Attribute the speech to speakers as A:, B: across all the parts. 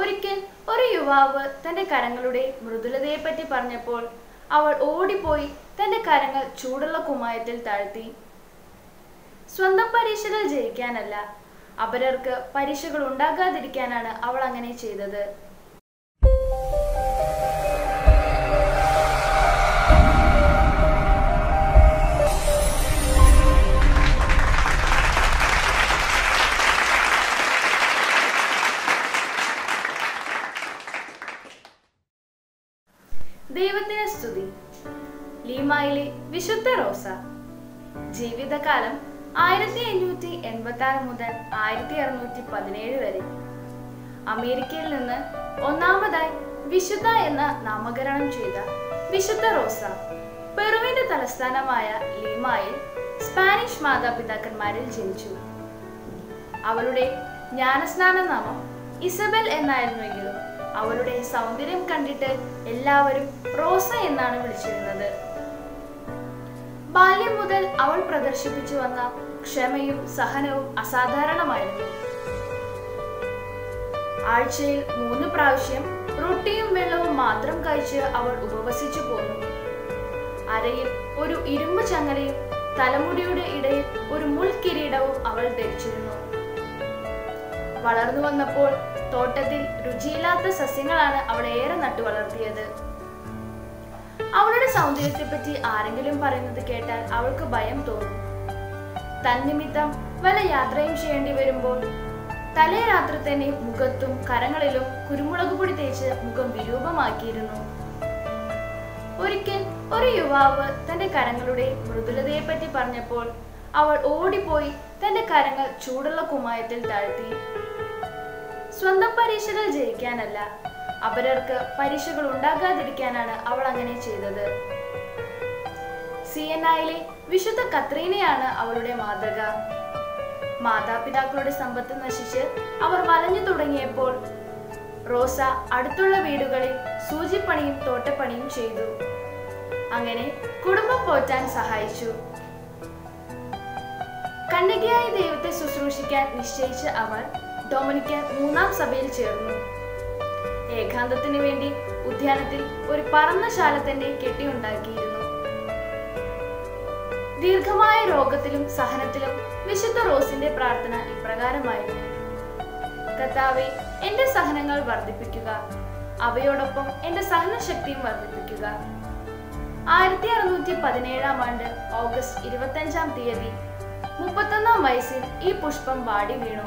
A: ഒരിക്കൽ ഒരു യുവാവ് തന്റെ കരങ്ങളുടെ മൃദുലതയെപ്പറ്റി പറഞ്ഞപ്പോൾ അവൾ ഓടിപ്പോയി തന്റെ കരങ്ങൾ ചൂടുള്ള കുമ്മായത്തിൽ താഴ്ത്തി. സ്വന്തം പരീക്ഷകൾ ജയിക്കാനല്ല, അപരർക്ക് പരീക്ഷകൾ ഉണ്ടാകാതിരിക്കാനാണ് അവൾ അങ്ങനെ ചെയ്തത്. ദൈവത്തിന് സ്തുതി. ലീമായിലെ വിശുദ്ധ റോസ. ജീവിതകാലം 1586 മുതൽ 1617 വരെ. അമേരിക്കയിൽ നിന്ന് ഒന്നാമതായി വിശുദ്ധ എന്ന നാമകരണം ചെയ്ത വിശുദ്ധ റോസ പെറുവിന്റെ തലസ്ഥാനമായ ലീമായിൽ സ്പാനിഷ് മാതാപിതാക്കന്മാരിൽ ജനിച്ചു. അവളുടെ ജ്ഞാനസ്നാന നാമം ഇസബെൽ എന്നായിരുന്നുവെങ്കിലും അവളുടെ സൗന്ദര്യം കണ്ടിട്ട് എല്ലാവരും റോസ എന്നാണ് വിളിച്ചിരുന്നത്. ബാല്യം മുതൽ അവൾ പ്രദർശിപ്പിച്ചു വന്ന ക്ഷമയും സഹനവും അസാധാരണമായിരുന്നു. ആഴ്ചയിൽ 3 പ്രാവശ്യം റൊട്ടിയും വെള്ളവും മാത്രം കഴിച്ച് അവൾ ഉപവസിച്ചു പോന്നു. അരയിൽ ഒരു ഇരുമ്പ് ചങ്ങലയും തലമുടിയുടെ ഇടയിൽ ഒരു മുൾക്കിരീടവും അവൾ ധരിച്ചിരുന്നു. വളർന്നു വന്നപ്പോൾ തോട്ടത്തിൽ രുചിയില്ലാത്ത സസ്യങ്ങളാണ് അവൾ ഏറെ നട്ടു വളർത്തിയത്. അവളുടെ സൗന്ദര്യത്തെപ്പറ്റി ആരെങ്കിലും പറയുന്നത് കേട്ടാൽ അവൾക്ക് ഭയം തോന്നും. തന്നിമിത്തം വല്ല യാത്രയും ചെയ്യേണ്ടി വരുമ്പോൾ തലേ രാത്രി തന്നെ മുഖത്തും കരങ്ങളിലും കുരുമുളക് പൊടി തേച്ച് മുഖം വിരൂപമാക്കിയിരുന്നു. ഒരിക്കൽ ഒരു യുവാവ് തന്റെ കരങ്ങളുടെ മൃദുലതയെപ്പറ്റി പറഞ്ഞപ്പോൾ അവൾ ഓടിപ്പോയി തന്റെ കരങ്ങൾ ചൂടുള്ള കുമ്മായത്തിൽ താഴ്ത്തി. സ്വന്തം പരീക്ഷകൾ ജയിക്കാനല്ല, അപരർക്ക് പരീക്ഷകൾ ഉണ്ടാകാതിരിക്കാനാണ് അവൾ അങ്ങനെ ചെയ്തത്. സിയന്നായിലെ വിശുദ്ധ കത്രീനയാണ് അവളുടെ മാതൃക. മാതാപിതാക്കളുടെ സമ്പത്ത് നശിച്ച് അവർ വലഞ്ഞു തുടങ്ങിയപ്പോൾ റോസ അടുത്തുള്ള വീടുകളിൽ സൂചിപ്പണിയും തോട്ടപ്പണിയും ചെയ്തു. അങ്ങനെ കുടുംബം പോറ്റാൻ സഹായിച്ചു. കന്യകയായി ദൈവത്തെ ശുശ്രൂഷിക്കാൻ നിശ്ചയിച്ച അവർ ഡൊമിനിക്കൻ 3ാം സഭയിൽ ചേർന്നു. ഏകാന്തത്തിനു വേണ്ടി ഉദ്യാനത്തിൽ ഒരു പറന്ന ശാല തന്നെ കെട്ടിയുണ്ടാക്കിയിരുന്നു. ദീർഘമായ രോഗത്തിലും സഹനത്തിലും വിശുദ്ധ റോസിന്റെ പ്രാർത്ഥന ഇപ്രകാരമായിരുന്നു: കർത്താവേ, എന്റെ സഹനങ്ങൾ വർദ്ധിപ്പിക്കുക, അവയോടൊപ്പം എന്റെ സഹനശക്തിയും വർദ്ധിപ്പിക്കുക. 1617 ആണ്ട് ഓഗസ്റ്റ് 25-ാം തീയതി 31-ാം വയസ്സിൽ ഈ പുഷ്പം വാടി വീണു.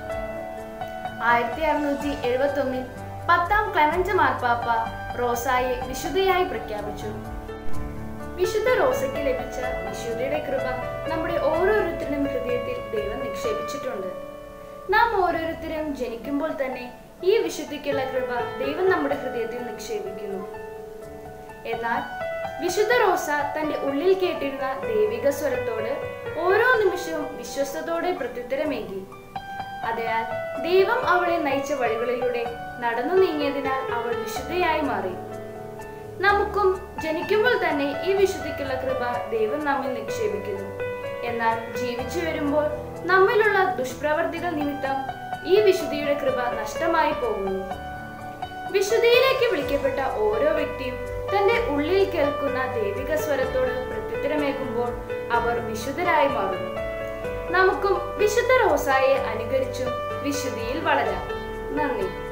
A: 1671-ൽ 10-ാം ക്ലെമന്റ് മാർപ്പാപ്പ റോസായെ വിശുദ്ധയായി പ്രഖ്യാപിച്ചു. വിശുദ്ധ റോസയ്ക്ക് ലഭിച്ച വിശുദ്ധിയുടെ കൃപ നമ്മുടെ ഓരോരുത്തരുടെയും ഹൃദയത്തിൽ ദൈവം നിക്ഷേപിച്ചിട്ടുണ്ട്. നാം ഓരോരുത്തരും ജനിക്കുമ്പോൾ തന്നെ ഈ വിശുദ്ധിക്കുള്ള കൃപ ദൈവം നമ്മുടെ ഹൃദയത്തിൽ നിക്ഷേപിക്കുന്നു. എന്നാൽ വിശുദ്ധ റോസ തന്റെ ഉള്ളിൽ കേട്ടിരുന്ന ദൈവിക സ്വരത്തോട് ഓരോ നിമിഷവും വിശ്വസ്തയോടെ പ്രത്യുത്തരമേകി. അതിനാൽ ദൈവം അവളെ നയിച്ച വഴികളിലൂടെ നടന്നു നീങ്ങിയതിനാൽ അവൾ വിശുദ്ധയായി മാറി. നമുക്കും ജനിക്കുമ്പോൾ തന്നെ ഈ വിശുദ്ധിക്കുള്ള കൃപ ദൈവം നമ്മിൽ നിക്ഷേപിക്കുന്നു. എന്നാൽ ജീവിച്ചു വരുമ്പോൾ നമ്മിലുള്ള ദുഷ്പ്രവർത്തികൾ നിമിത്തം ഈ വിശുദ്ധിയുടെ കൃപ നഷ്ടമായി പോകുന്നു. വിശുദ്ധിയിലേക്ക് വിളിക്കപ്പെട്ട ഓരോ വ്യക്തിയും തന്റെ ഉള്ളിൽ കേൾക്കുന്ന ദൈവിക സ്വരത്തോട് പ്രത്യുത്തരമേകുമ്പോൾ അവർ വിശുദ്ധരായി മാറുന്നു. നമുക്കും വിശുദ്ധ റോസായെ അനുകരിച്ചും വിശുദ്ധിയിൽ വളരാം. നന്ദി.